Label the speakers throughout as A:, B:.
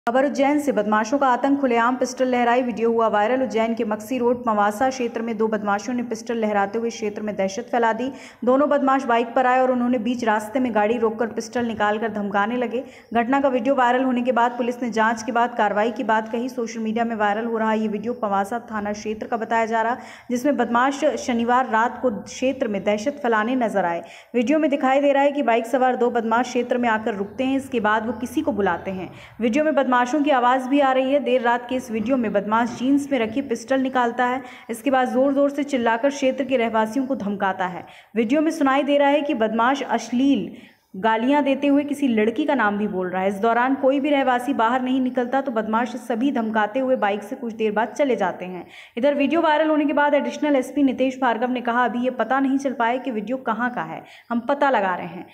A: खबर उज्जैन से। बदमाशों का आतंक, खुलेआम पिस्टल लहराई, वीडियो हुआ वायरल। उज्जैन के मक्सी रोड मवासा क्षेत्र में दो बदमाशों ने पिस्टल लहराते हुए क्षेत्र में दहशत फैला दी। दोनों बदमाश बाइक पर आए और उन्होंने बीच रास्ते में गाड़ी रोककर पिस्टल निकालकर धमकाने लगे। घटना का वीडियो वायरल होने के बाद पुलिस ने जांच के बाद कार्रवाई की बात कही। सोशल मीडिया में वायरल हो रहा ये वीडियो मवासा थाना क्षेत्र का बताया जा रहा, जिसमें बदमाश शनिवार रात को क्षेत्र में दहशत फैलाने नजर आए। वीडियो में दिखाई दे रहा है कि बाइक सवार दो बदमाश क्षेत्र में आकर रुकते हैं, इसके बाद वो किसी को बुलाते हैं। वीडियो में बदमाशों की आवाज भी आ रही है। देर रात के इस वीडियो में बदमाश जीन्स में रखी पिस्टल निकालता है, इसके बाद जोर जोर से चिल्लाकर क्षेत्र के रहवासियों को धमकाता है। वीडियो में सुनाई दे रहा है कि बदमाश अश्लील गालियां देते हुए किसी लड़की का नाम भी बोल रहा है। इस दौरान कोई भी रहवासी बाहर नहीं निकलता तो बदमाश सभी धमकाते हुए बाइक से कुछ देर बाद चले जाते हैं। इधर वीडियो वायरल होने के बाद एडिशनल एसपी नितेश भार्गव ने कहा, अभी ये पता नहीं चल पाया कि वीडियो कहां का है, हम पता लगा रहे हैं।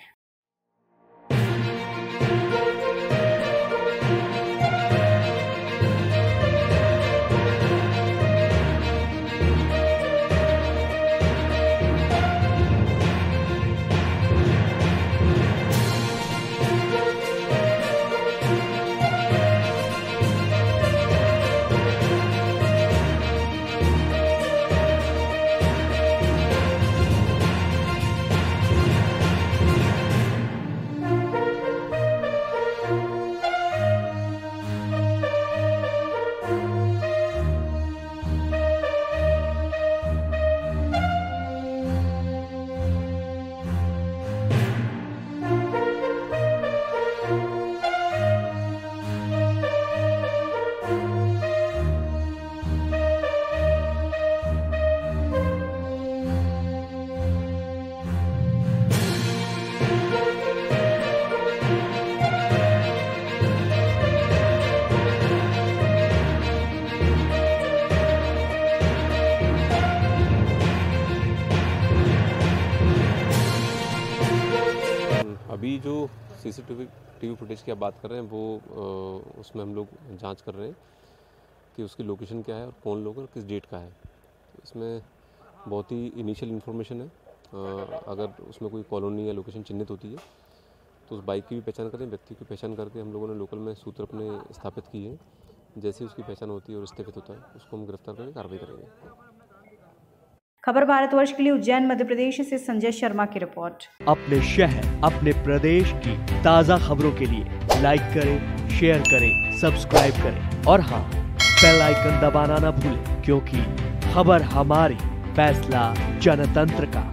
B: अभी जो सीसीटीवी फुटेज की आप बात कर रहे हैं वो उसमें हम लोग जांच कर रहे हैं कि उसकी लोकेशन क्या है और कौन लोग और किस डेट का है। इसमें बहुत ही इनिशियल इन्फॉर्मेशन है। अगर उसमें कोई कॉलोनी या लोकेशन चिन्हित होती है तो उस बाइक की भी पहचान करें, व्यक्ति की पहचान करके हम लोगों ने लोकल में सूत्र अपने स्थापित किए हैं। जैसे उसकी पहचान होती है और स्थापित होता है उसको हम गिरफ्तार करके कार्रवाई करेंगे।
A: खबर भारतवर्ष के लिए उज्जैन मध्य प्रदेश से संजय शर्मा की रिपोर्ट।
C: अपने शहर, अपने प्रदेश की ताज़ा खबरों के लिए लाइक करें, शेयर करें, सब्सक्राइब करें और हाँ, बेल आइकन दबाना ना भूलें, क्योंकि खबर हमारी, फैसला जनतंत्र का।